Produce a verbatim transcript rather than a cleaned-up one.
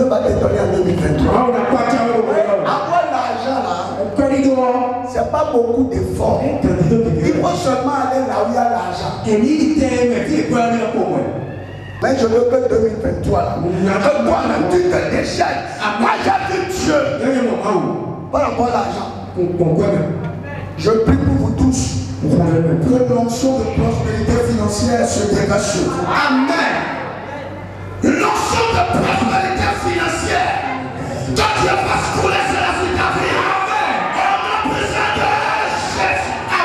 va te donner en deux mille vingt-trois. Avoir l'argent là, c'est pas beaucoup d'efforts. Il faut seulement aller là où il y a l'argent. Mais je veux que deux mille vingt-trois là, que toi-même tu te déchires. Moi j'ai vu Dieu par rapport à l'argent. Je prie pour vous tous que l'onction de prospérité financière se dégage sur vous. Amen. L'onction de prospérité financière, que Dieu fasse